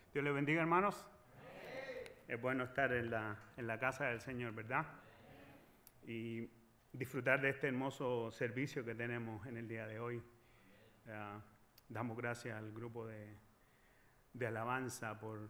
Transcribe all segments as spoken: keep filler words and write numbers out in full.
Dios les bendiga, hermanos. Es bueno estar en la, en la casa del Señor, ¿verdad? Y disfrutar de este hermoso servicio que tenemos en el día de hoy. Uh, damos gracias al grupo de, de alabanza por,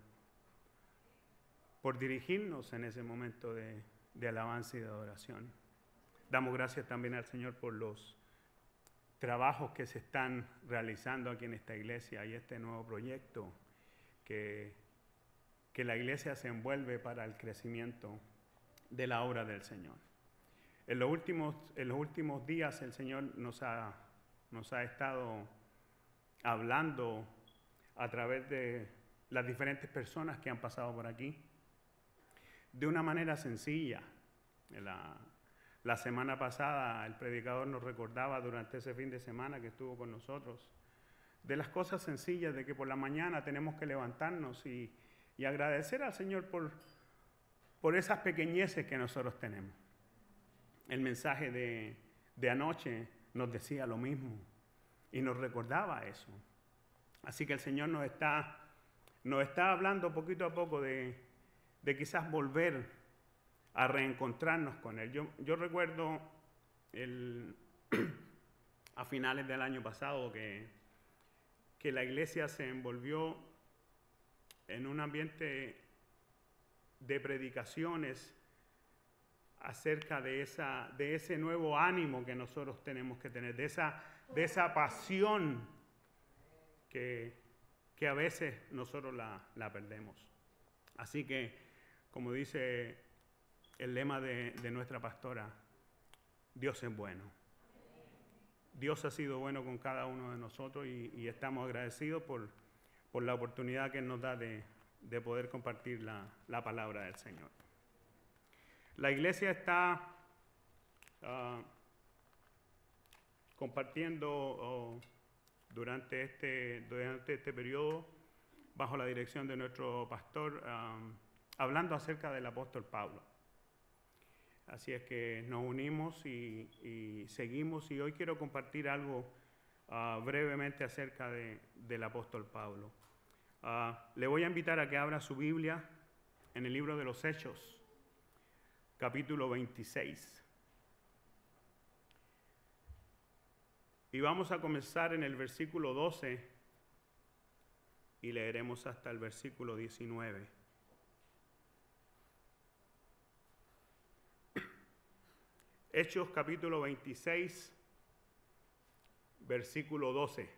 por dirigirnos en ese momento de, de alabanza y de adoración. Damos gracias también al Señor por los trabajos que se están realizando aquí en esta iglesia y este nuevo proyecto que, que la iglesia se envuelve para el crecimiento de la obra del Señor. En los últimos, en los últimos días el Señor nos ha, nos ha estado hablando a través de las diferentes personas que han pasado por aquí de una manera sencilla. La, la semana pasada el predicador nos recordaba durante ese fin de semana que estuvo con nosotros de las cosas sencillas, de que por la mañana tenemos que levantarnos y, y agradecer al Señor por, por esas pequeñeces que nosotros tenemos. El mensaje de, de anoche nos decía lo mismo y nos recordaba eso. Así que el Señor nos está, nos está hablando poquito a poco de, de quizás volver a reencontrarnos con Él. Yo, yo recuerdo el, a finales del año pasado que, que la iglesia se envolvió en un ambiente de predicaciones acerca de, esa, de ese nuevo ánimo que nosotros tenemos que tener, de esa, de esa pasión que, que a veces nosotros la, la perdemos. Así que, como dice el lema de, de nuestra pastora, Dios es bueno. Dios ha sido bueno con cada uno de nosotros y, y estamos agradecidos por, por la oportunidad que nos da de, de poder compartir la, la palabra del Señor. La iglesia está uh, compartiendo uh, durante, este, durante este periodo, bajo la dirección de nuestro pastor, um, hablando acerca del apóstol Pablo. Así es que nos unimos y, y seguimos, y hoy quiero compartir algo uh, brevemente acerca de, del apóstol Pablo. Uh, le voy a invitar a que abra su Biblia en el libro de los Hechos, capítulo veintiséis. Y vamos a comenzar en el versículo doce y leeremos hasta el versículo diecinueve. Hechos capítulo veintiséis, versículo doce.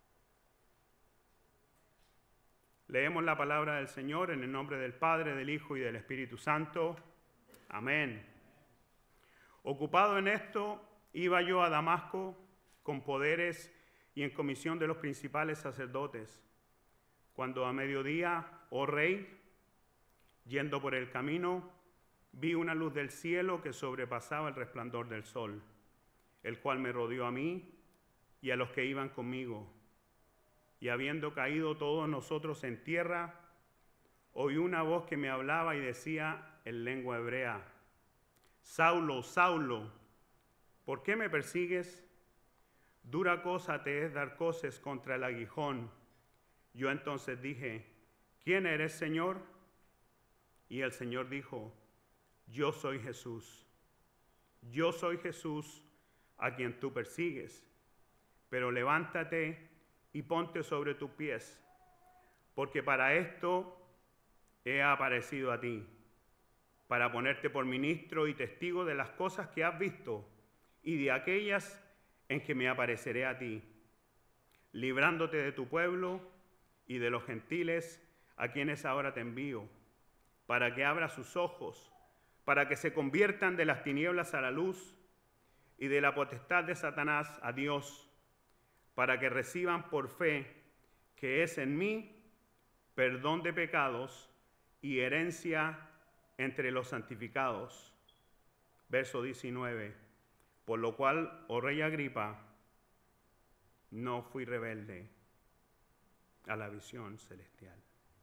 Leemos la palabra del Señor en el nombre del Padre, del Hijo y del Espíritu Santo. Amén. Ocupado en esto, iba yo a Damasco con poderes y en comisión de los principales sacerdotes, cuando a mediodía, oh rey, yendo por el camino, vi una luz del cielo que sobrepasaba el resplandor del sol, el cual me rodeó a mí y a los que iban conmigo. Y habiendo caído todos nosotros en tierra, oí una voz que me hablaba y decía en lengua hebrea: Saulo, Saulo, ¿por qué me persigues? Dura cosa te es dar coces contra el aguijón. Yo entonces dije: ¿quién eres, Señor? Y el Señor dijo: yo soy Jesús. Yo soy Jesús a quien tú persigues. Pero levántate y ponte sobre tus pies, porque para esto he aparecido a ti, para ponerte por ministro y testigo de las cosas que has visto y de aquellas en que me apareceré a ti, librándote de tu pueblo y de los gentiles a quienes ahora te envío, para que abras sus ojos, para que se conviertan de las tinieblas a la luz y de la potestad de Satanás a Dios, para que reciban por fe que es en mí perdón de pecados y herencia entre los santificados. Verso diecinueve. Por lo cual, oh rey Agripa, no fui rebelde a la visión celestial.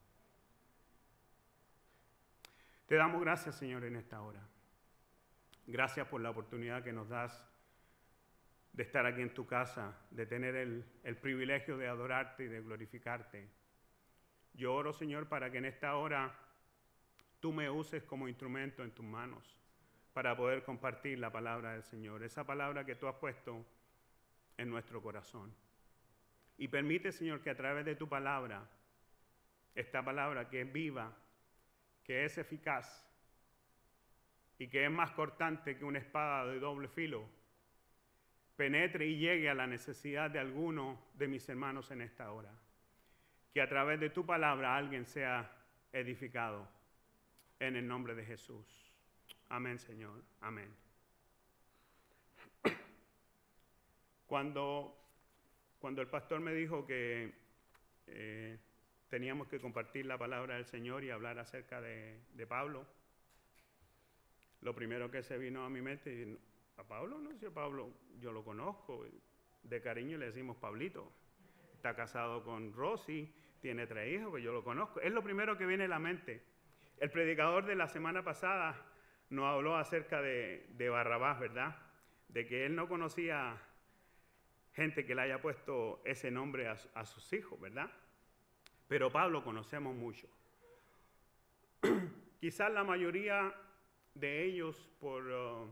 Te damos gracias, Señor, en esta hora. Gracias por la oportunidad que nos das de estar aquí en tu casa, de tener el, el privilegio de adorarte y de glorificarte. Yo oro, Señor, para que en esta hora tú me uses como instrumento en tus manos para poder compartir la palabra del Señor, esa palabra que tú has puesto en nuestro corazón. Y permite, Señor, que a través de tu palabra, esta palabra que es viva, que es eficaz y que es más cortante que una espada de doble filo, penetre y llegue a la necesidad de alguno de mis hermanos en esta hora. Que a través de tu palabra alguien sea edificado en el nombre de Jesús. Amén, Señor. Amén. Cuando, cuando el pastor me dijo que eh, teníamos que compartir la palabra del Señor y hablar acerca de, de Pablo, lo primero que se vino a mi mente, ¿a Pablo? No sé, Pablo, yo lo conozco, de cariño le decimos Pablito. Está casado con Rosy, tiene tres hijos, pues yo lo conozco. Es lo primero que viene a la mente. El predicador de la semana pasada nos habló acerca de, de Barrabás, ¿verdad? De que él no conocía gente que le haya puesto ese nombre a, a sus hijos, ¿verdad? Pero Pablo conocemos mucho. Quizás la mayoría de ellos por, uh,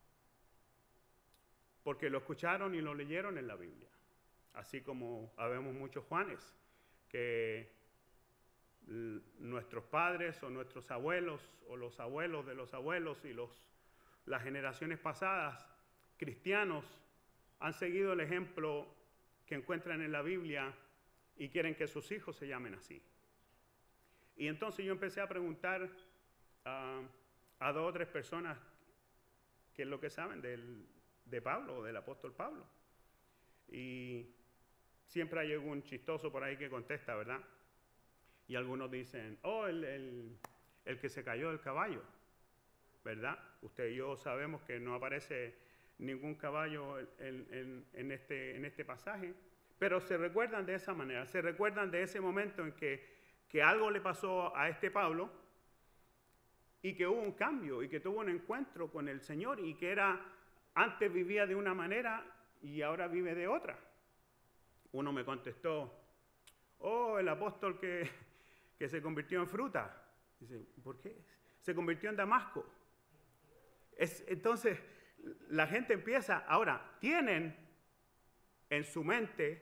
porque lo escucharon y lo leyeron en la Biblia. Así como habemos muchos Juanes, que nuestros padres o nuestros abuelos o los abuelos de los abuelos y los, las generaciones pasadas, cristianos, han seguido el ejemplo que encuentran en la Biblia y quieren que sus hijos se llamen así. Y entonces yo empecé a preguntar uh, a dos o tres personas qué es lo que saben del, de Pablo o del apóstol Pablo. Y siempre hay algún chistoso por ahí que contesta, ¿verdad? Y algunos dicen, oh, el, el, el que se cayó del caballo, ¿verdad? Usted y yo sabemos que no aparece ningún caballo en, en, en, este, en este pasaje, pero se recuerdan de esa manera, se recuerdan de ese momento en que, que algo le pasó a este Pablo y que hubo un cambio y que tuvo un encuentro con el Señor y que era, antes vivía de una manera y ahora vive de otra. Uno me contestó, oh, el apóstol que, que se convirtió en fruta. Dice, ¿por qué? Se convirtió en Damasco. Es, entonces, la gente empieza, ahora, tienen en su mente,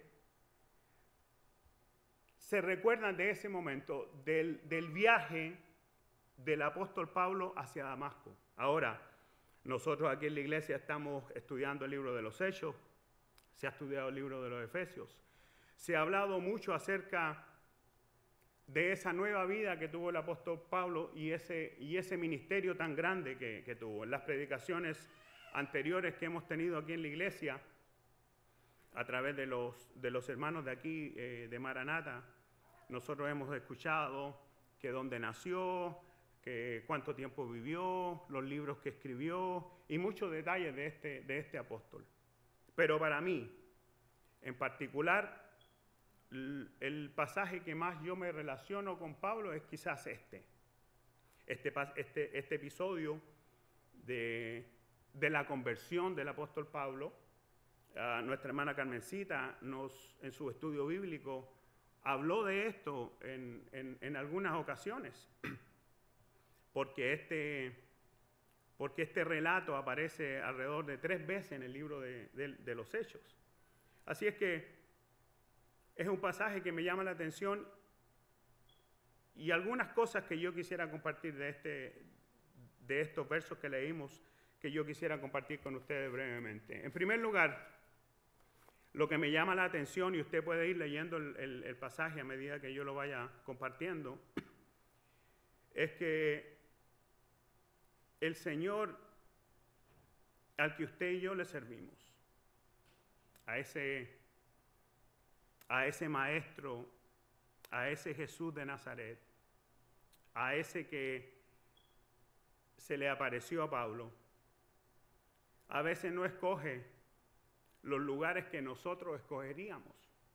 se recuerdan de ese momento, del, del viaje del apóstol Pablo hacia Damasco. Ahora, nosotros aquí en la iglesia estamos estudiando el libro de los Hechos, se ha estudiado el libro de los Efesios, se ha hablado mucho acerca de esa nueva vida que tuvo el apóstol Pablo y ese, y ese ministerio tan grande que, que tuvo. En las predicaciones anteriores que hemos tenido aquí en la iglesia, a través de los, de los hermanos de aquí, eh, de Maranata, nosotros hemos escuchado que dónde nació, que cuánto tiempo vivió, los libros que escribió y muchos detalles de este, de este apóstol. Pero para mí, en particular, el pasaje que más yo me relaciono con Pablo es quizás este. Este, este, este episodio de, de la conversión del apóstol Pablo. Uh, nuestra hermana Carmencita nos, en su estudio bíblico habló de esto en, en, en algunas ocasiones. Porque este, porque este relato aparece alrededor de tres veces en el libro de, de, de los Hechos. Así es que es un pasaje que me llama la atención y algunas cosas que yo quisiera compartir de, este, de estos versos que leímos, que yo quisiera compartir con ustedes brevemente. En primer lugar, lo que me llama la atención, y usted puede ir leyendo el, el, el pasaje a medida que yo lo vaya compartiendo, es que el Señor al que usted y yo le servimos, a ese, a ese Maestro, a ese Jesús de Nazaret, a ese que se le apareció a Pablo, a veces no escoge los lugares que nosotros escogeríamos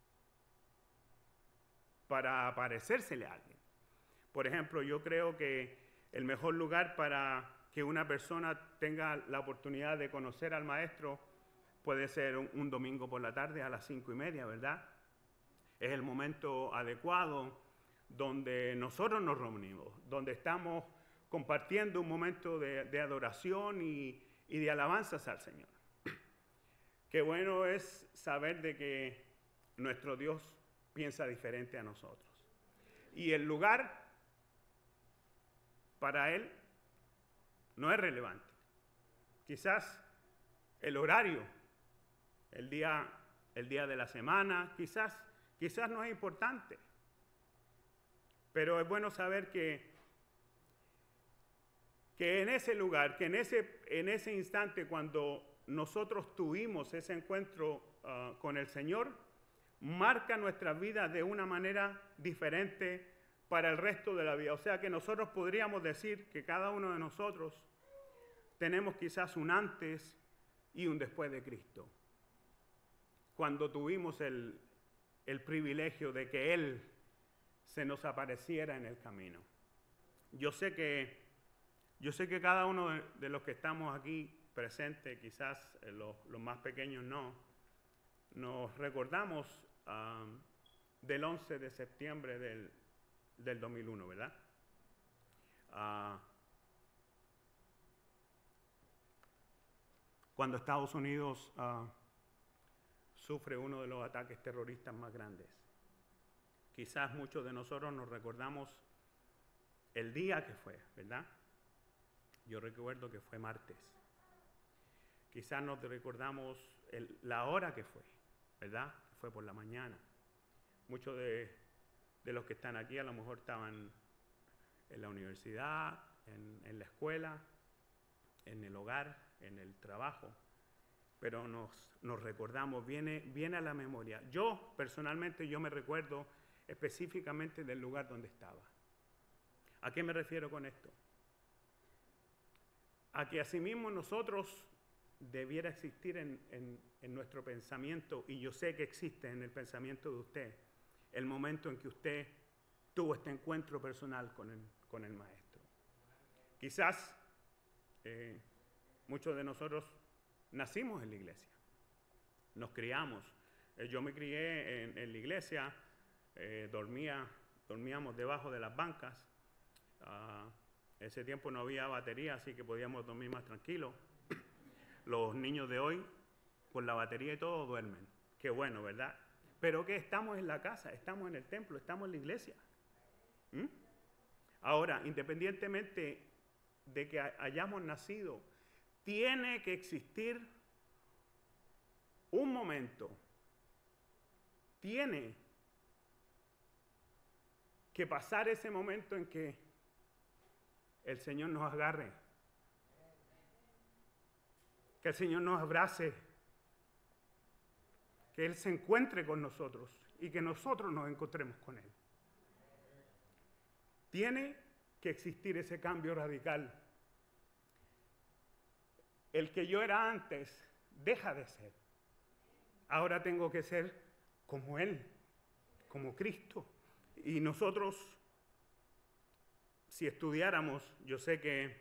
para aparecérsele a alguien. Por ejemplo, yo creo que el mejor lugar para que una persona tenga la oportunidad de conocer al Maestro puede ser un, un domingo por la tarde a las cinco y media, ¿verdad? Es el momento adecuado donde nosotros nos reunimos, donde estamos compartiendo un momento de, de adoración y, y de alabanzas al Señor. Qué bueno es saber de que nuestro Dios piensa diferente a nosotros. Y el lugar para Él no es relevante. Quizás el horario, el día, el día de la semana, quizás, quizás no es importante. Pero es bueno saber que, que en ese lugar, que en ese, en ese instante cuando nosotros tuvimos ese encuentro uh, con el Señor, marca nuestra vida de una manera diferente para el resto de la vida. O sea que nosotros podríamos decir que cada uno de nosotros tenemos quizás un antes y un después de Cristo. Cuando tuvimos el, el privilegio de que Él se nos apareciera en el camino. Yo sé que, yo sé que cada uno de, de los que estamos aquí presentes, quizás eh, los, los más pequeños no, nos recordamos um, del once de septiembre del, del dos mil uno, ¿verdad? Uh, cuando Estados Unidos uh, sufre uno de los ataques terroristas más grandes. Quizás muchos de nosotros nos recordamos el día que fue, ¿verdad? Yo recuerdo que fue martes. Quizás nos recordamos el, la hora que fue, ¿verdad? Que fue por la mañana. Muchos de, de los que están aquí a lo mejor estaban en la universidad, en, en la escuela, en el hogar, en el trabajo. Pero nos, nos recordamos, viene, viene a la memoria. Yo, personalmente, yo me recuerdo específicamente del lugar donde estaba. ¿A qué me refiero con esto? A que asimismo nosotros debiera existir en, en, en nuestro pensamiento, y yo sé que existe en el pensamiento de usted, el momento en que usted tuvo este encuentro personal con el, con el Maestro. Quizás eh, muchos de nosotros nacimos en la iglesia, nos criamos. Eh, yo me crié en, en la iglesia, eh, dormía, dormíamos debajo de las bancas. Uh, ese tiempo no había batería, así que podíamos dormir más tranquilos. Los niños de hoy, con la batería y todo, duermen. Qué bueno, ¿verdad? Pero que estamos en la casa, estamos en el templo, estamos en la iglesia. ¿Mm? Ahora, independientemente de que hayamos nacido, tiene que existir un momento, tiene que pasar ese momento en que el Señor nos agarre, que el Señor nos abrace, que Él se encuentre con nosotros y que nosotros nos encontremos con Él. Tiene que existir ese cambio radical. El que yo era antes deja de ser. Ahora tengo que ser como Él, como Cristo. Y nosotros, si estudiáramos, yo sé que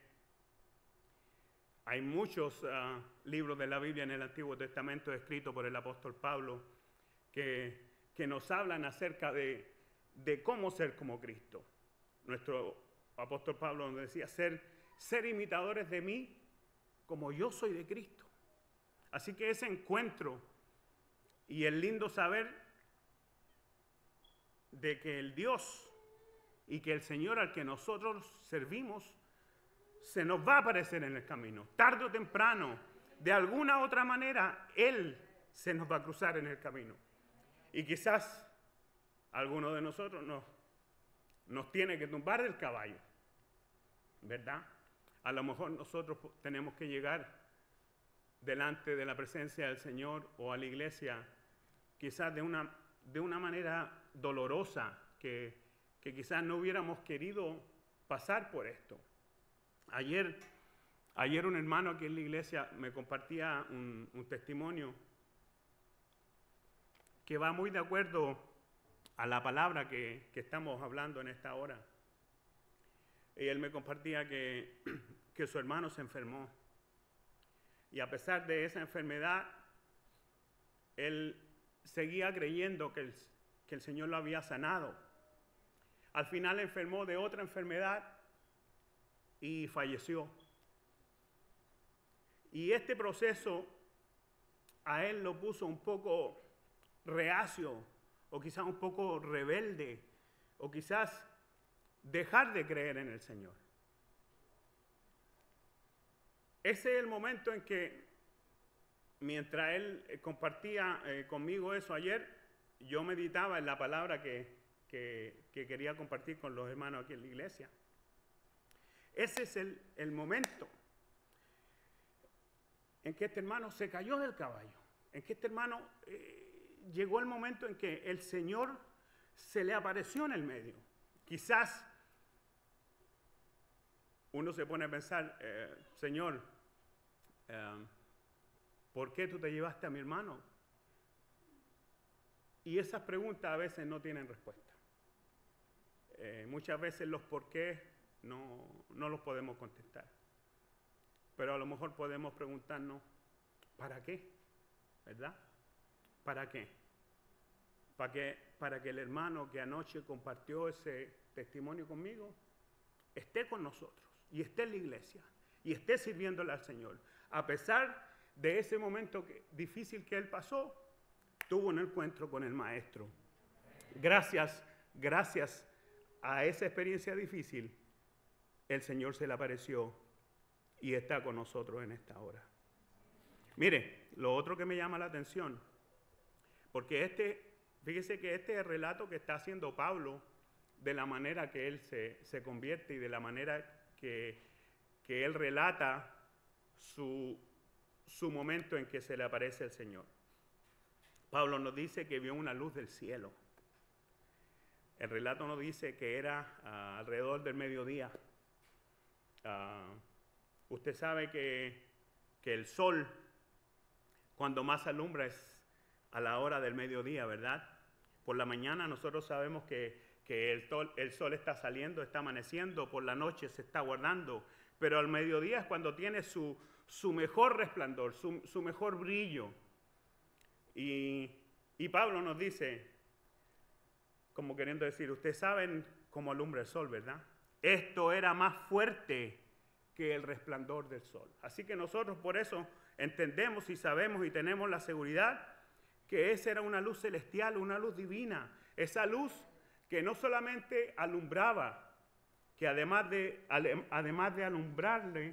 hay muchos uh, libros de la Biblia en el Antiguo Testamento escritos por el apóstol Pablo que, que nos hablan acerca de, de cómo ser como Cristo. Nuestro apóstol Pablo nos decía, ser, ser imitadores de mí como yo soy de Cristo. Así que ese encuentro y el lindo saber de que el Dios y que el Señor al que nosotros servimos se nos va a aparecer en el camino. Tarde o temprano, de alguna u otra manera, Él se nos va a cruzar en el camino. Y quizás alguno de nosotros nos, nos tiene que tumbar del caballo, ¿verdad? A lo mejor nosotros tenemos que llegar delante de la presencia del Señor o a la iglesia, quizás de una, de una manera dolorosa, que, que quizás no hubiéramos querido pasar por esto. Ayer, ayer un hermano aquí en la iglesia me compartía un, un testimonio que va muy de acuerdo a la palabra que, que estamos hablando en esta hora. Y él me compartía que, que su hermano se enfermó. Y a pesar de esa enfermedad, él seguía creyendo que el, que el Señor lo había sanado. Al final enfermó de otra enfermedad y falleció. Y este proceso a él lo puso un poco reacio, o quizás un poco rebelde, o quizás dejar de creer en el Señor. Ese es el momento en que, mientras él compartía eh, conmigo eso ayer, yo meditaba en la palabra que, que, que quería compartir con los hermanos aquí en la iglesia. Ese es el, el momento en que este hermano se cayó del caballo, en que este hermano eh, llegó el momento en que el Señor se le apareció en el medio. Quizás uno se pone a pensar, eh, Señor, eh, ¿por qué tú te llevaste a mi hermano? Y esas preguntas a veces no tienen respuesta. Eh, muchas veces los por qué no, no los podemos contestar. Pero a lo mejor podemos preguntarnos, ¿para qué? ¿Verdad? ¿Para qué? ¿Para que, para que el hermano que anoche compartió ese testimonio conmigo esté con nosotros y esté en la iglesia y esté sirviéndole al Señor. A pesar de ese momento que, difícil que él pasó, tuvo un encuentro con el Maestro. Gracias, gracias a esa experiencia difícil, el Señor se le apareció y está con nosotros en esta hora. Mire, lo otro que me llama la atención, porque este, fíjese que este es el relato que está haciendo Pablo de la manera que él se, se convierte y de la manera que, que él relata su, su momento en que se le aparece el Señor. Pablo nos dice que vio una luz del cielo. El relato nos dice que era uh, alrededor del mediodía. Uh, usted sabe que, que el sol, cuando más alumbra, es a la hora del mediodía, ¿verdad? Por la mañana nosotros sabemos que, que el, sol, el sol está saliendo, está amaneciendo, por la noche se está guardando, pero al mediodía es cuando tiene su, su mejor resplandor, su, su mejor brillo. Y, y Pablo nos dice, como queriendo decir, ustedes saben cómo alumbra el sol, ¿verdad? Esto era más fuerte que el resplandor del sol. Así que nosotros por eso entendemos y sabemos y tenemos la seguridad que esa era una luz celestial, una luz divina. Esa luz que no solamente alumbraba, que además de, además de alumbrarle,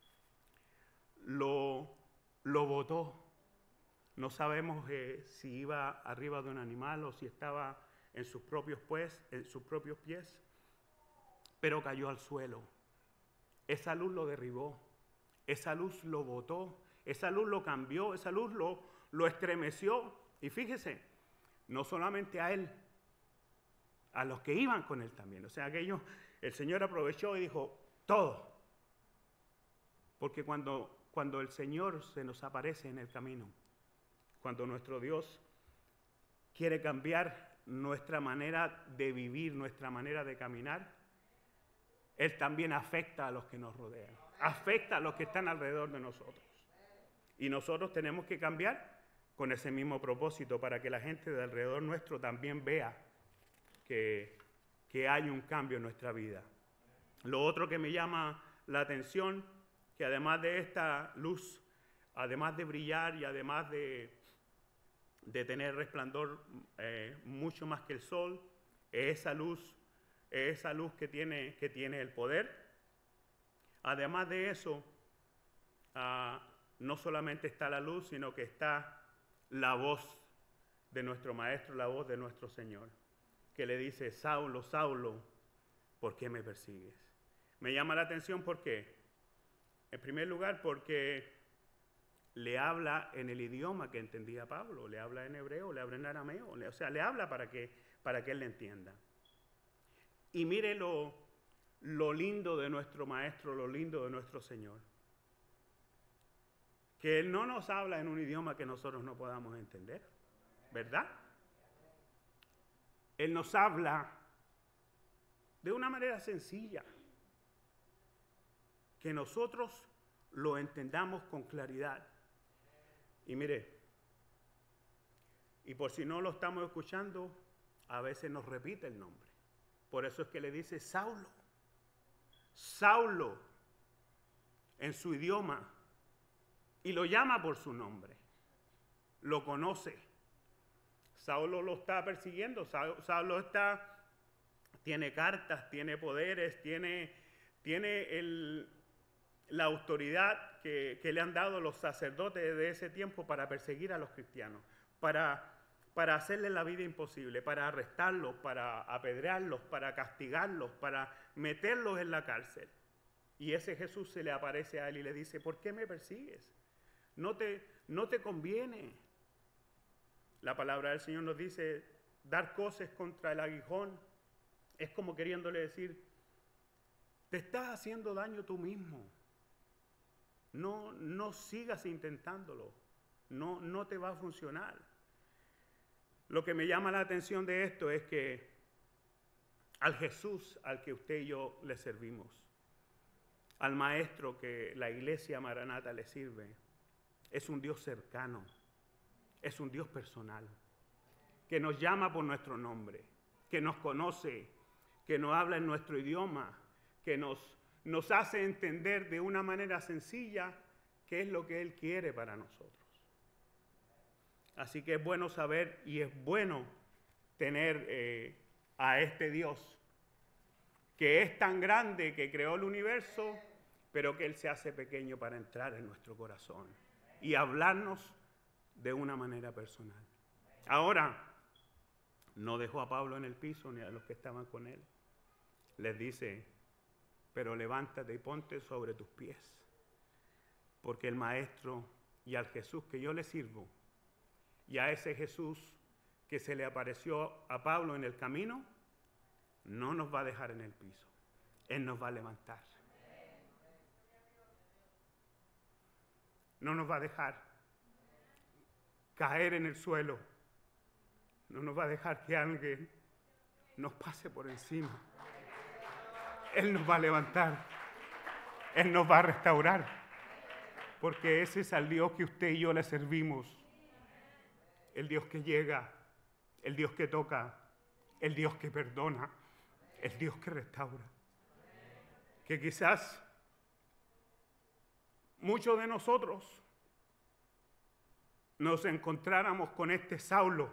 lo, lo botó. No sabemos eh, si iba arriba de un animal o si estaba en sus propios pies, en sus propios pies, pero cayó al suelo. Esa luz lo derribó, esa luz lo botó, esa luz lo cambió, esa luz lo, lo estremeció. Y fíjese, no solamente a él, a los que iban con él también. O sea, aquellos, el Señor aprovechó y dijo, todo. Porque cuando, cuando el Señor se nos aparece en el camino, cuando nuestro Dios quiere cambiar nuestra manera de vivir, nuestra manera de caminar, Él también afecta a los que nos rodean, afecta a los que están alrededor de nosotros. Y nosotros tenemos que cambiar con ese mismo propósito para que la gente de alrededor nuestro también vea que, que hay un cambio en nuestra vida. Lo otro que me llama la atención, que además de esta luz, además de brillar y además de, de tener resplandor eh, mucho más que el sol, es esa luz, es esa luz que tiene, que tiene el poder. Además de eso, uh, no solamente está la luz, sino que está la voz de nuestro Maestro, la voz de nuestro Señor, que le dice, Saulo, Saulo, ¿por qué me persigues? Me llama la atención, ¿por qué? En primer lugar, porque le habla en el idioma que entendía Pablo, le habla en hebreo, le habla en arameo, le, o sea, le habla para que, para que él le entienda. Y mire lo, lo lindo de nuestro Maestro, lo lindo de nuestro Señor, que Él no nos habla en un idioma que nosotros no podamos entender, ¿verdad? Él nos habla de una manera sencilla, que nosotros lo entendamos con claridad. Y mire, y por si no lo estamos escuchando, a veces nos repite el nombre. Por eso es que le dice Saulo. Saulo en su idioma. Y lo llama por su nombre. Lo conoce. Saulo lo está persiguiendo. Saulo está, tiene cartas, tiene poderes, tiene, tiene el, la autoridad que, que le han dado los sacerdotes de ese tiempo para perseguir a los cristianos, para, para hacerles la vida imposible, para arrestarlos, para apedrearlos, para castigarlos, para meterlos en la cárcel. Y ese Jesús se le aparece a él y le dice, ¿por qué me persigues? No te, no te conviene. La palabra del Señor nos dice, dar coces contra el aguijón, es como queriéndole decir, te estás haciendo daño tú mismo. No, no sigas intentándolo. No, no te va a funcionar. Lo que me llama la atención de esto es que al Jesús al que usted y yo le servimos, al Maestro que la iglesia Maranata le sirve, es un Dios cercano, es un Dios personal, que nos llama por nuestro nombre, que nos conoce, que nos habla en nuestro idioma, que nos, nos hace entender de una manera sencilla qué es lo que Él quiere para nosotros. Así que es bueno saber y es bueno tener eh, a este Dios que es tan grande, que creó el universo, pero que Él se hace pequeño para entrar en nuestro corazón y hablarnos de una manera personal. Ahora, no dejó a Pablo en el piso ni a los que estaban con él. Les dice, pero levántate y ponte sobre tus pies, porque el Maestro y al Jesús que yo le sirvo, y a ese Jesús que se le apareció a Pablo en el camino, no nos va a dejar en el piso. Él nos va a levantar. No nos va a dejar caer en el suelo. No nos va a dejar que alguien nos pase por encima. Él nos va a levantar. Él nos va a restaurar. Porque ese es al Dios que usted y yo le servimos. El Dios que llega, el Dios que toca, el Dios que perdona, el Dios que restaura. Que quizás muchos de nosotros nos encontráramos con este Saulo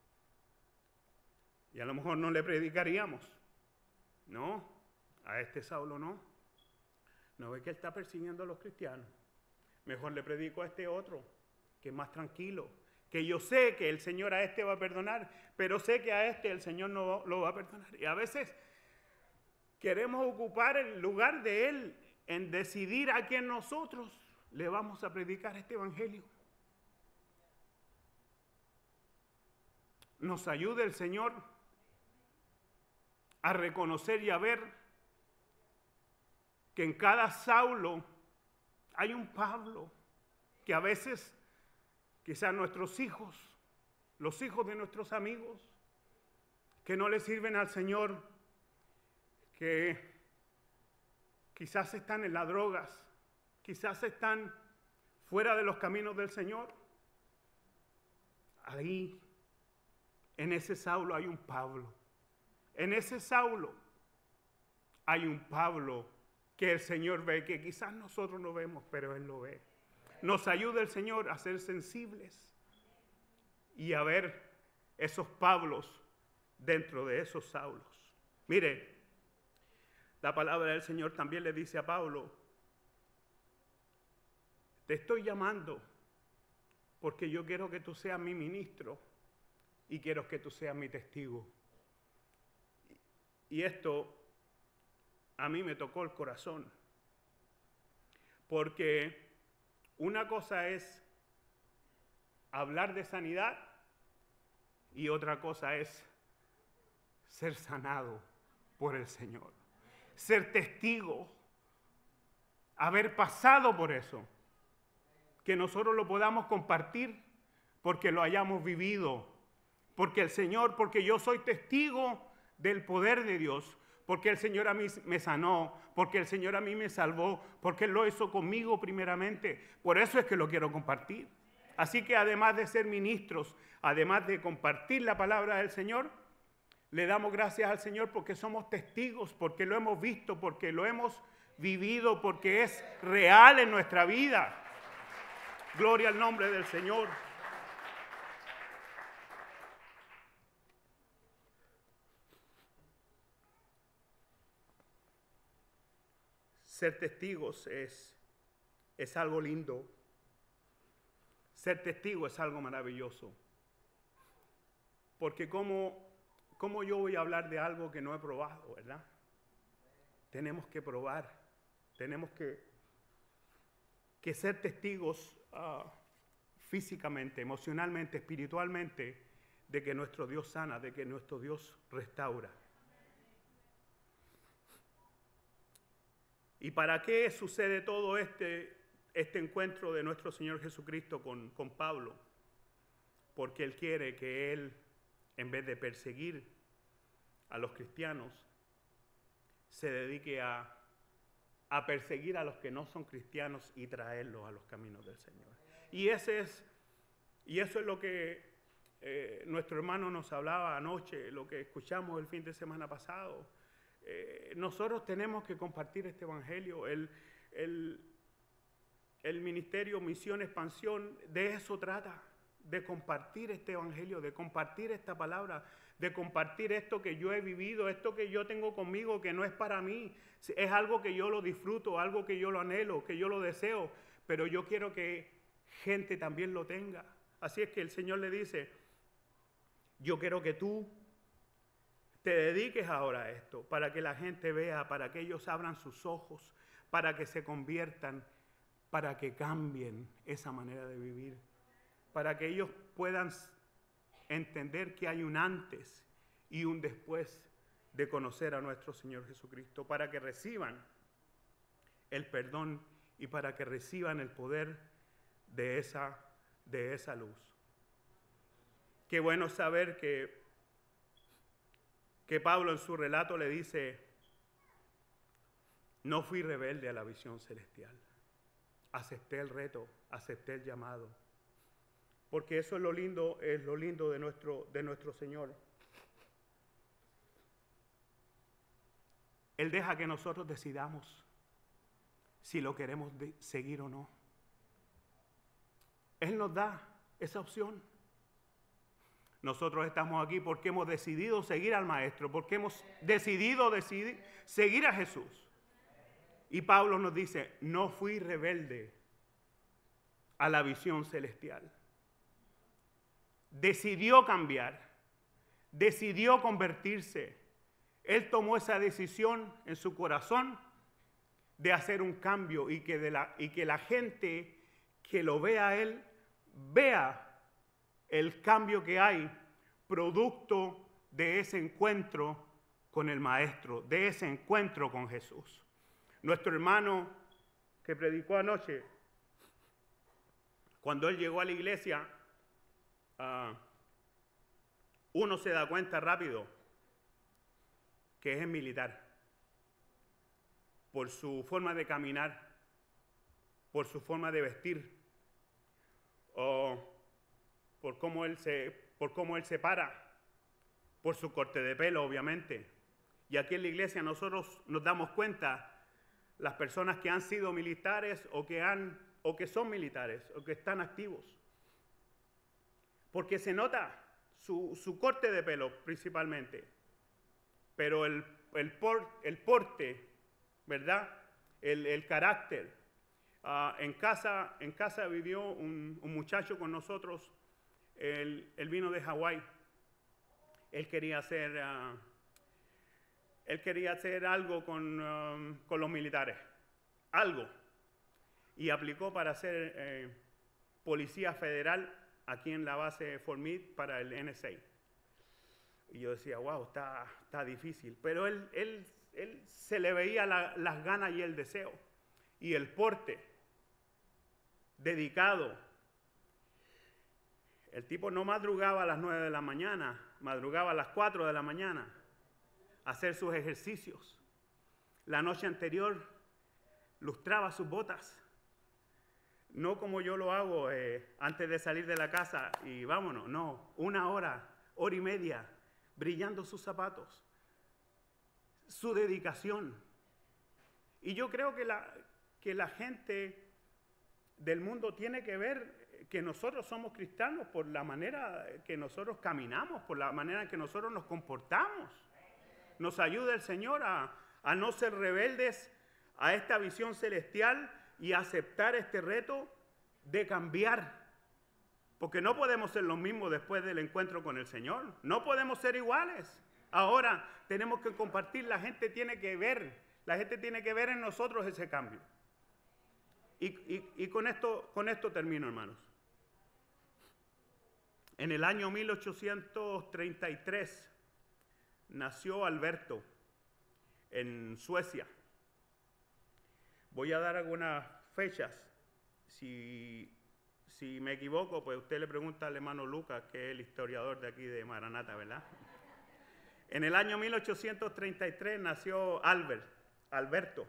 y a lo mejor no le predicaríamos. No, a este Saulo no. No ve que él está persiguiendo a los cristianos. Mejor le predico a este otro, que es más tranquilo, que yo sé que el Señor a este va a perdonar, pero sé que a este el Señor no lo va a perdonar. Y a veces queremos ocupar el lugar de Él en decidir a quién nosotros le vamos a predicar este evangelio. Nos ayude el Señor a reconocer y a ver que en cada Saulo hay un Pablo, que a veces quizás nuestros hijos, los hijos de nuestros amigos, que no le sirven al Señor, que quizás están en las drogas, quizás están fuera de los caminos del Señor. Ahí, en ese Saulo hay un Pablo. En ese Saulo hay un Pablo que el Señor ve, que quizás nosotros no vemos, pero Él lo ve. Nos ayuda el Señor a ser sensibles y a ver esos Pablos dentro de esos Saulos. Mire, la palabra del Señor también le dice a Pablo, te estoy llamando porque yo quiero que tú seas mi ministro y quiero que tú seas mi testigo. Y esto a mí me tocó el corazón, porque una cosa es hablar de sanidad y otra cosa es ser sanado por el Señor, ser testigo, haber pasado por eso, que nosotros lo podamos compartir porque lo hayamos vivido, porque el Señor, porque yo soy testigo del poder de Dios, porque el Señor a mí me sanó, porque el Señor a mí me salvó, porque Él lo hizo conmigo primeramente. Por eso es que lo quiero compartir. Así que además de ser ministros, además de compartir la palabra del Señor, Le damos gracias al Señor porque somos testigos, porque lo hemos visto, porque lo hemos vivido, porque es real en nuestra vida. Gloria al nombre del Señor. Ser testigos es, es algo lindo. Ser testigo es algo maravilloso. Porque como, como yo voy a hablar de algo que no he probado, ¿verdad? Tenemos que probar. Tenemos que, que ser testigos uh, físicamente, emocionalmente, espiritualmente, de que nuestro Dios sana, de que nuestro Dios restaura. ¿Y para qué sucede todo este, este encuentro de nuestro Señor Jesucristo con, con Pablo? Porque Él quiere que Él, en vez de perseguir a los cristianos, se dedique a, a perseguir a los que no son cristianos y traerlos a los caminos del Señor. Y, ese es, y eso es lo que eh, nuestro hermano nos hablaba anoche, lo que escuchamos el fin de semana pasado. Eh, nosotros tenemos que compartir este evangelio. El, el, el ministerio Misión Expansión de eso trata, de compartir este evangelio, de compartir esta palabra, de compartir esto que yo he vivido, esto que yo tengo conmigo, que no es para mí, es algo que yo lo disfruto, algo que yo lo anhelo, que yo lo deseo, pero yo quiero que gente también lo tenga. Así es que el Señor le dice, yo quiero que tú te dediques ahora a esto, para que la gente vea, para que ellos abran sus ojos, para que se conviertan, para que cambien esa manera de vivir, para que ellos puedan entender que hay un antes y un después de conocer a nuestro Señor Jesucristo, para que reciban el perdón y para que reciban el poder de esa, de esa luz. Qué bueno saber que que Pablo en su relato le dice, no fui rebelde a la visión celestial, acepté el reto, acepté el llamado, porque eso es lo lindo, es lo lindo de nuestro, de nuestro Señor. Él deja que nosotros decidamos si lo queremos seguir o no. Él nos da esa opción. Nosotros estamos aquí porque hemos decidido seguir al Maestro, porque hemos decidido decidir, seguir a Jesús. Y Pablo nos dice, no fui rebelde a la visión celestial. Decidió cambiar, decidió convertirse. Él tomó esa decisión en su corazón de hacer un cambio y que, de la, y que la gente que lo vea a él, vea el cambio que hay, producto de ese encuentro con el Maestro, de ese encuentro con Jesús. Nuestro hermano que predicó anoche, cuando él llegó a la iglesia, uh, uno se da cuenta rápido que es militar, por su forma de caminar, por su forma de vestir, o por cómo él se, por cómo él se para, por su corte de pelo, obviamente. Y aquí en la iglesia nosotros nos damos cuenta, las personas que han sido militares o que, han, o que son militares o que están activos, porque se nota su, su corte de pelo principalmente, pero el, el, por, el porte, ¿verdad? El, el carácter. Uh, en, casa, en casa vivió un, un muchacho con nosotros. Él, él vino de Hawái. Él quería hacer, uh, él quería hacer algo con, um, con los militares, algo. Y aplicó para ser eh, policía federal aquí en la base Fort Meade para el N S A. Y yo decía, wow, está, está difícil. Pero él, él, él se le veía la, las ganas y el deseo. Y el porte dedicado. El tipo no madrugaba a las nueve de la mañana, madrugaba a las cuatro de la mañana a hacer sus ejercicios. La noche anterior lustraba sus botas. No como yo lo hago eh, antes de salir de la casa y vámonos, no, una hora, hora y media, brillando sus zapatos, su dedicación. Y yo creo que la, que la gente del mundo tiene que ver que nosotros somos cristianos por la manera que nosotros caminamos, por la manera en que nosotros nos comportamos. Nos ayuda el Señor a, a no ser rebeldes a esta visión celestial y a aceptar este reto de cambiar. Porque no podemos ser los mismos después del encuentro con el Señor. No podemos ser iguales. Ahora tenemos que compartir, la gente tiene que ver, la gente tiene que ver en nosotros ese cambio. Y, y, y con esto, con esto termino, hermanos. En el año mil ochocientos treinta y tres nació Alberto en Suecia. Voy a dar algunas fechas. Si, si me equivoco, pues usted le pregunta al hermano Lucas, que es el historiador de aquí de Maranata, ¿verdad? En el año mil ochocientos treinta y tres nació Albert, Alberto.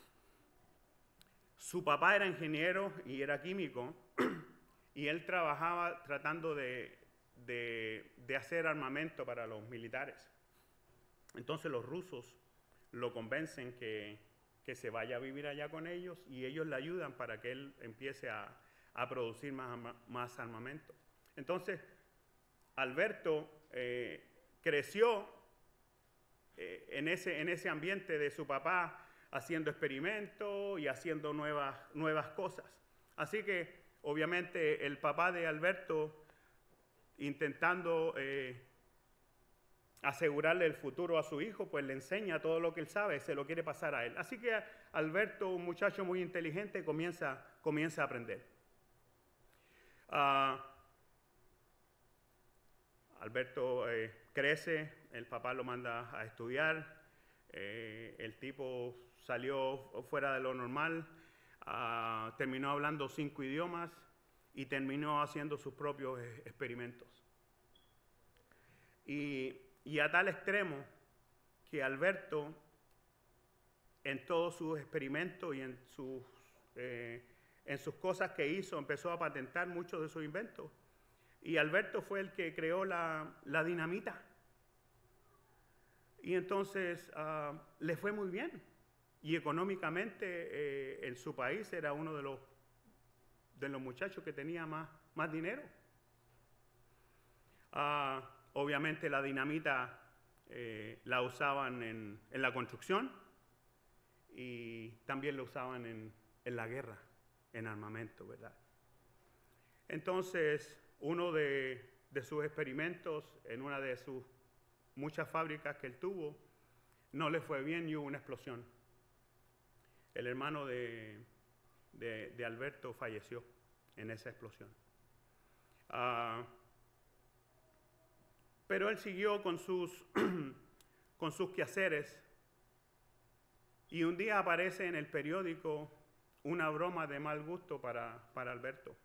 Su papá era ingeniero y era químico, y él trabajaba tratando de, de, de hacer armamento para los militares. Entonces los rusos lo convencen que, que se vaya a vivir allá con ellos, y ellos le ayudan para que él empiece a, a producir más, más armamento. Entonces, Alberto eh, creció eh, en, ese, en ese ambiente de su papá, haciendo experimentos y haciendo nuevas, nuevas cosas. Así que, obviamente, el papá de Alberto, intentando eh, asegurarle el futuro a su hijo, pues le enseña todo lo que él sabe, se lo quiere pasar a él. Así que Alberto, un muchacho muy inteligente, comienza, comienza a aprender. Uh, Alberto eh, crece, el papá lo manda a estudiar, eh, el tipo salió fuera de lo normal, uh, terminó hablando cinco idiomas y terminó haciendo sus propios experimentos. Y, y a tal extremo que Alberto, en todos sus experimentos y en sus, eh, en sus cosas que hizo, empezó a patentar muchos de sus inventos. Y Alberto fue el que creó la, la dinamita. Y entonces uh, le fue muy bien. Y económicamente eh, en su país era uno de los, de los muchachos que tenía más, más dinero. Uh, obviamente la dinamita eh, la usaban en, en la construcción y también la usaban en, en la guerra, en armamento, ¿verdad? Entonces, uno de, de sus experimentos en una de sus muchas fábricas que él tuvo, no le fue bien y hubo una explosión. El hermano de, de, de Alberto falleció en esa explosión. Uh, pero él siguió con sus, con sus quehaceres, y un día aparece en el periódico una broma de mal gusto para, para Alberto.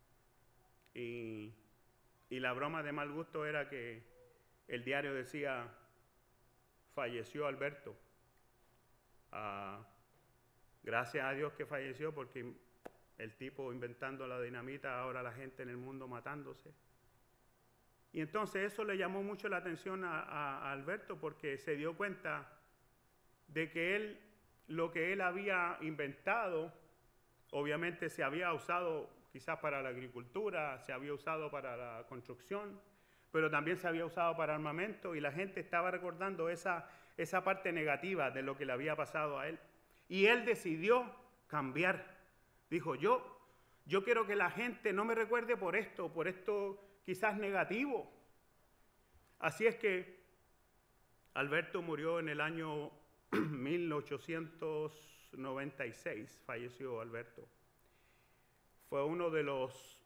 Y, y la broma de mal gusto era que el diario decía: falleció Alberto. Uh, gracias a Dios que falleció, porque el tipo inventando la dinamita, ahora la gente en el mundo matándose. Y entonces eso le llamó mucho la atención a, a, a Alberto, porque se dio cuenta de que él, lo que él había inventado, obviamente se había usado quizás para la agricultura, se había usado para la construcción, pero también se había usado para armamento, y la gente estaba recordando esa, esa parte negativa de lo que le había pasado a él. Y él decidió cambiar. Dijo: yo, yo quiero que la gente no me recuerde por esto, por esto quizás negativo. Así es que Alberto murió en el año mil ochocientos noventa y seis, falleció Alberto. Fue uno de los,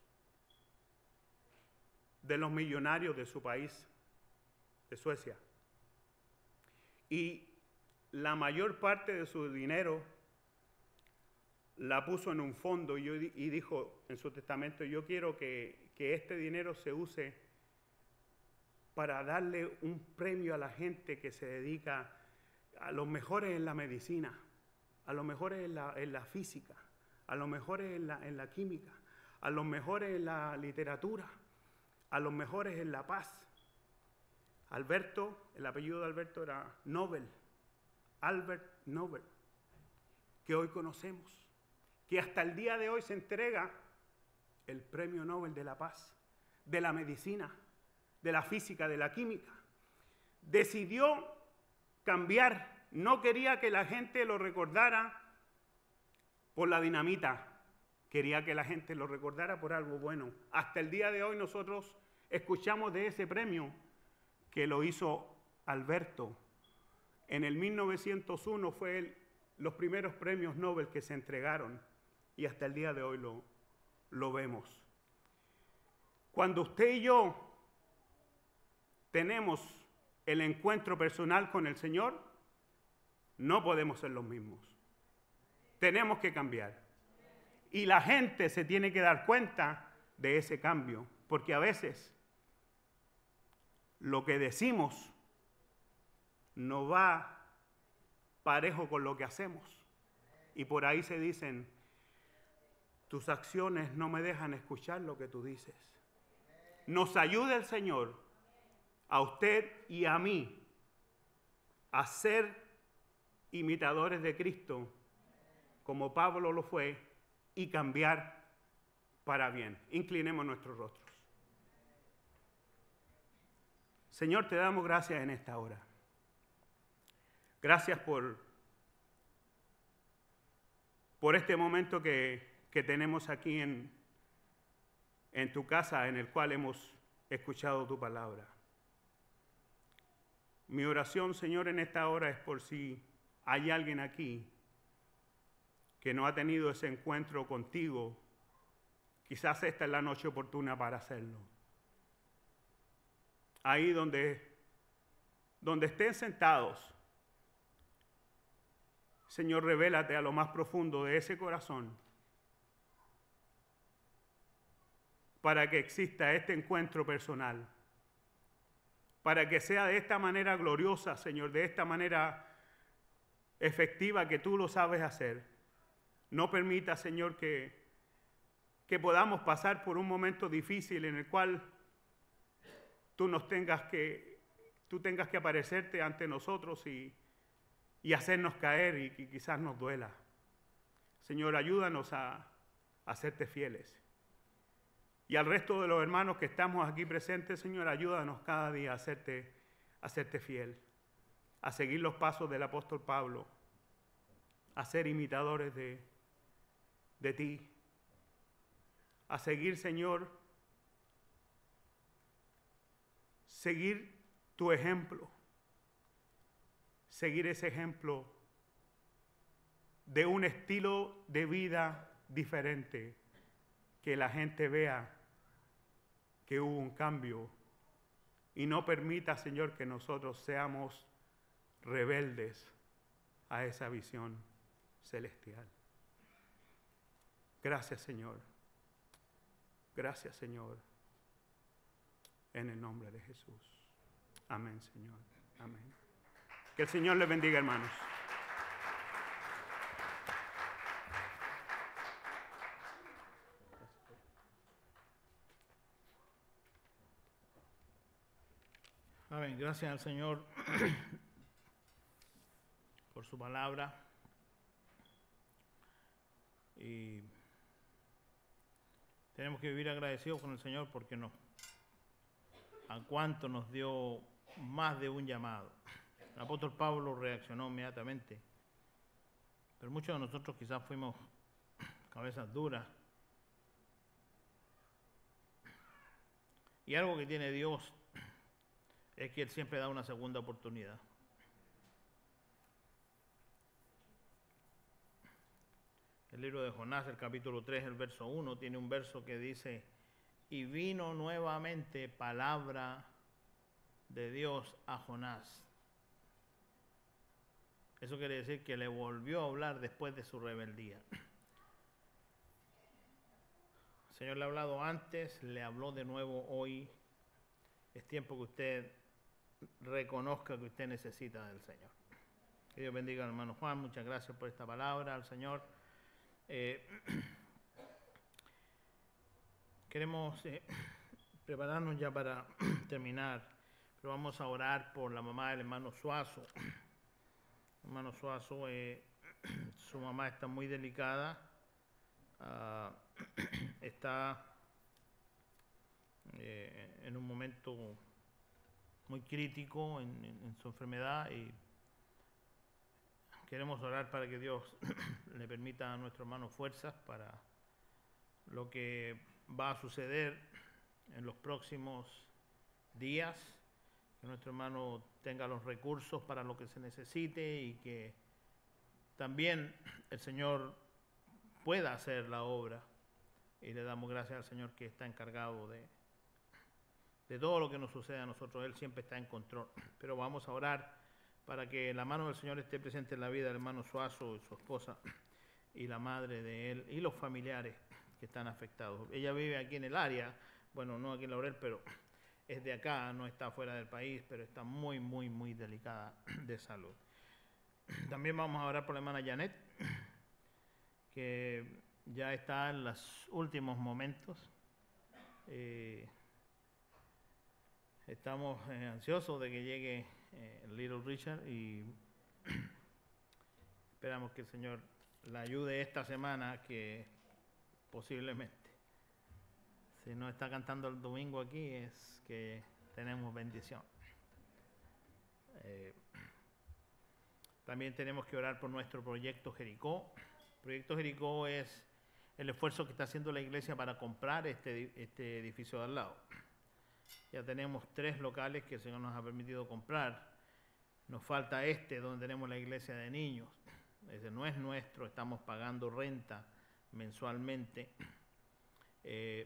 de los millonarios de su país, de Suecia. Y la mayor parte de su dinero la puso en un fondo, y, y dijo en su testamento: yo quiero que, que este dinero se use para darle un premio a la gente que se dedica a los mejores en la medicina, a los mejores en la, en la física, a los mejores en la, en la química, a los mejores en la literatura, a los mejores en la paz, Alberto, el apellido de Alberto era Nobel, Albert Nobel, que hoy conocemos, que hasta el día de hoy se entrega el Premio Nobel de la Paz, de la medicina, de la física, de la química. Decidió cambiar, no quería que la gente lo recordara por la dinamita, quería que la gente lo recordara por algo bueno. Hasta el día de hoy nosotros escuchamos de ese premio que lo hizo Alberto. En el mil novecientos uno fue el, los primeros premios Nobel que se entregaron y hasta el día de hoy lo, lo vemos. Cuando usted y yo tenemos el encuentro personal con el Señor, no podemos ser los mismos. Tenemos que cambiar. Y la gente se tiene que dar cuenta de ese cambio, porque a veces lo que decimos no va parejo con lo que hacemos. Y por ahí se dicen, tus acciones no me dejan escuchar lo que tú dices. Nos ayude el Señor a usted y a mí a ser imitadores de Cristo, como Pablo lo fue, y cambiar para bien. Inclinemos nuestros rostros. Señor, te damos gracias en esta hora. Gracias por, por este momento que, que tenemos aquí en, en tu casa, en el cual hemos escuchado tu palabra. Mi oración, Señor, en esta hora es por si hay alguien aquí que no ha tenido ese encuentro contigo. Quizás esta es la noche oportuna para hacerlo. Ahí donde, donde estén sentados, Señor, revélate a lo más profundo de ese corazón para que exista este encuentro personal, para que sea de esta manera gloriosa, Señor, de esta manera efectiva que tú lo sabes hacer. No permita, Señor, que, que podamos pasar por un momento difícil en el cual tú nos tengas que, tú tengas que aparecerte ante nosotros y, y hacernos caer y que quizás nos duela. Señor, ayúdanos a, a hacerte fieles. Y al resto de los hermanos que estamos aquí presentes, Señor, ayúdanos cada día a hacerte, a hacerte fiel, a seguir los pasos del apóstol Pablo, a ser imitadores de, de ti, a seguir, Señor, seguir tu ejemplo, seguir ese ejemplo de un estilo de vida diferente, que la gente vea que hubo un cambio y no permita, Señor, que nosotros seamos rebeldes a esa visión celestial. Gracias, Señor. Gracias, Señor. En el nombre de Jesús. Amén, Señor. Amén. Que el Señor les bendiga, hermanos. Amén. Gracias al Señor por su palabra. Y tenemos que vivir agradecidos con el Señor porque no, a cuánto nos dio más de un llamado. El apóstol Pablo reaccionó inmediatamente, pero muchos de nosotros quizás fuimos cabezas duras. Y algo que tiene Dios es que Él siempre da una segunda oportunidad. El libro de Jonás, el capítulo tres, el verso uno, tiene un verso que dice, y vino nuevamente palabra de Dios a Jonás. Eso quiere decir que le volvió a hablar después de su rebeldía. El Señor le ha hablado antes, le habló de nuevo hoy. Es tiempo que usted reconozca que usted necesita del Señor. Que Dios bendiga al hermano Juan. Muchas gracias por esta palabra, al Señor. Eh, queremos eh, prepararnos ya para terminar. pero vamos a orar por la mamá del hermano Suazo. El hermano Suazo, eh, su mamá está muy delicada, uh, está eh, en un momento muy crítico en, en, en su enfermedad y queremos orar para que Dios le permita a nuestro hermano fuerzas para lo que va a suceder en los próximos días, que nuestro hermano tenga los recursos para lo que se necesite y que también el Señor pueda hacer la obra. Y le damos gracias al Señor que está encargado de, de todo lo que nos sucede a nosotros. Él siempre está en control. Pero vamos a orar para que la mano del Señor esté presente en la vida del hermano Suazo y su esposa y la madre de él y los familiares que están afectados. Ella vive aquí en el área, bueno, no aquí en Laurel, pero es de acá, no está fuera del país, pero está muy, muy, muy delicada de salud. También vamos a orar por la hermana Janet, que ya está en los últimos momentos. Eh, estamos eh, ansiosos de que llegue eh, Little Richard y esperamos que el Señor la ayude esta semana, que posiblemente, si no está cantando el domingo aquí, es que tenemos bendición. Eh, también tenemos que orar por nuestro proyecto Jericó. El proyecto Jericó es el esfuerzo que está haciendo la iglesia para comprar este, este edificio de al lado. Ya tenemos tres locales que el Señor nos ha permitido comprar. Nos falta este, donde tenemos la iglesia de niños. Ese no es nuestro, estamos pagando renta mensualmente. Eh,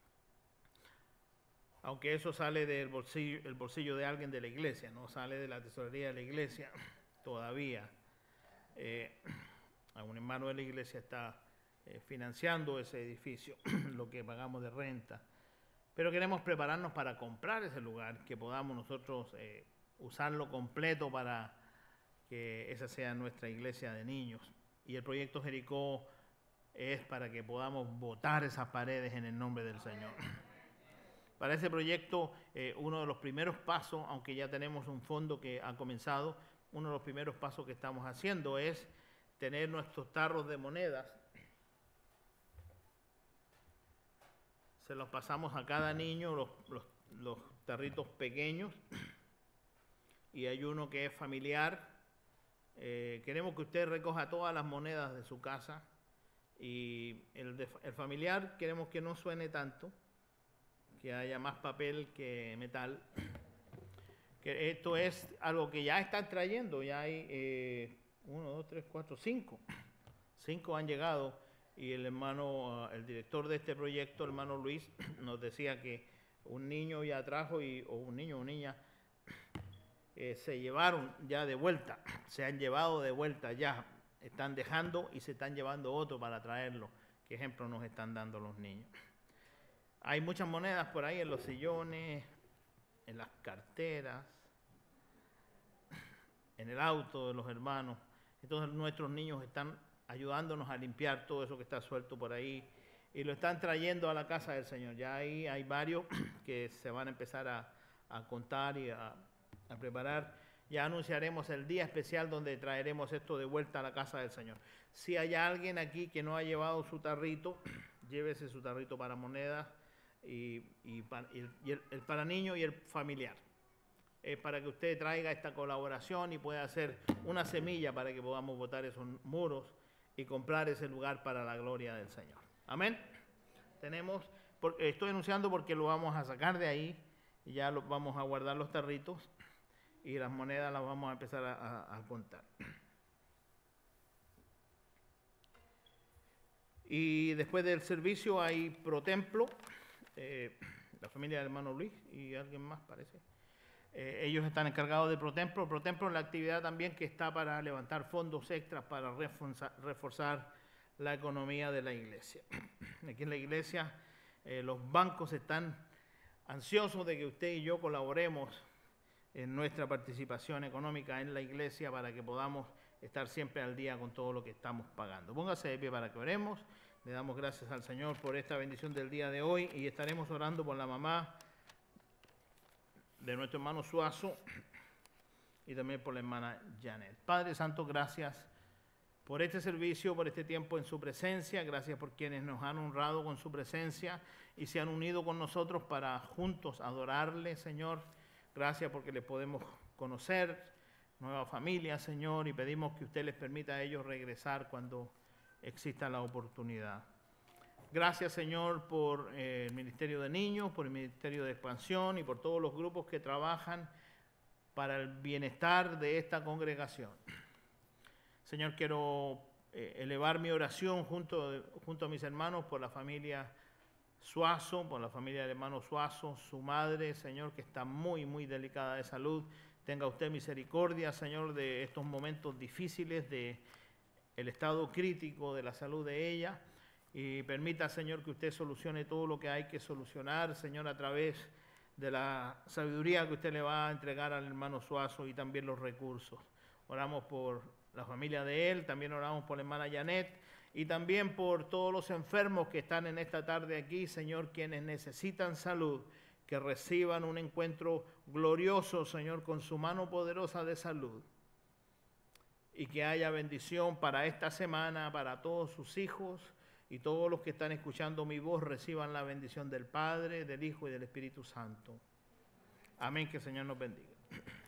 aunque eso sale del bolsillo, el bolsillo de alguien de la iglesia, no sale de la tesorería de la iglesia todavía. Eh, a un hermano de la iglesia está eh, financiando ese edificio, lo que pagamos de renta. Pero queremos prepararnos para comprar ese lugar, que podamos nosotros eh, usarlo completo para que esa sea nuestra iglesia de niños. Y el proyecto Jericó es para que podamos botar esas paredes en el nombre del Señor. Para ese proyecto, eh, uno de los primeros pasos, aunque ya tenemos un fondo que ha comenzado, uno de los primeros pasos que estamos haciendo es tener nuestros tarros de monedas. Se los pasamos a cada niño, los, los, los tarritos pequeños, y hay uno que es familiar. Eh, queremos que usted recoja todas las monedas de su casa, y el, de, el familiar queremos que no suene tanto, que haya más papel que metal. Que esto es algo que ya están trayendo, ya hay eh, uno, dos, tres, cuatro, cinco. Cinco han llegado, y el hermano, el director de este proyecto, el hermano Luis, nos decía que un niño ya trajo, y, o un niño o niña, eh, se llevaron ya de vuelta, se han llevado de vuelta ya, están dejando y se están llevando otro para traerlo. ¿Qué ejemplo nos están dando los niños? Hay muchas monedas por ahí en los sillones, en las carteras, en el auto de los hermanos. Entonces nuestros niños están ayudándonos a limpiar todo eso que está suelto por ahí y lo están trayendo a la casa del Señor. Ya ahí hay varios que se van a empezar a, a contar y a, a preparar. Ya anunciaremos el día especial donde traeremos esto de vuelta a la casa del Señor. Si hay alguien aquí que no ha llevado su tarrito, llévese su tarrito para monedas y, y, y el, el para niños y el familiar. Es para que usted traiga esta colaboración y pueda hacer una semilla para que podamos botar esos muros y comprar ese lugar para la gloria del Señor. Amén. Tenemos, estoy anunciando porque lo vamos a sacar de ahí y ya lo, vamos a guardar los tarritos y las monedas las vamos a empezar a, a, a contar. Y después del servicio hay protemplo, eh, la familia del hermano Luis y alguien más parece. Eh, ellos están encargados de protemplo. Protemplo es la actividad también que está para levantar fondos extras para reforzar, reforzar la economía de la iglesia. Aquí en la iglesia eh, los bancos están ansiosos de que usted y yo colaboremos en nuestra participación económica en la iglesia para que podamos estar siempre al día con todo lo que estamos pagando. Póngase de pie para que oremos. Le damos gracias al Señor por esta bendición del día de hoy y estaremos orando por la mamá de nuestro hermano Suazo y también por la hermana Janet. Padre Santo, gracias por este servicio, por este tiempo en su presencia. Gracias por quienes nos han honrado con su presencia y se han unido con nosotros para juntos adorarle, Señor. Gracias porque les podemos conocer, nueva familia, Señor, y pedimos que usted les permita a ellos regresar cuando exista la oportunidad. Gracias, Señor, por eh, el Ministerio de Niños, por el Ministerio de Expansión y por todos los grupos que trabajan para el bienestar de esta congregación. Señor, quiero eh, elevar mi oración junto, junto a mis hermanos por la familia Suazo, por la familia del hermano Suazo, su madre, Señor, que está muy, muy delicada de salud. Tenga usted misericordia, Señor, de estos momentos difíciles, de el estado crítico de la salud de ella. Y permita, Señor, que usted solucione todo lo que hay que solucionar, Señor, a través de la sabiduría que usted le va a entregar al hermano Suazo y también los recursos. Oramos por la familia de él, también oramos por la hermana Janet y también por todos los enfermos que están en esta tarde aquí, Señor, quienes necesitan salud, que reciban un encuentro glorioso, Señor, con su mano poderosa de salud. Y que haya bendición para esta semana, para todos sus hijos, y todos los que están escuchando mi voz reciban la bendición del Padre, del Hijo y del Espíritu Santo. Amén, que el Señor nos bendiga.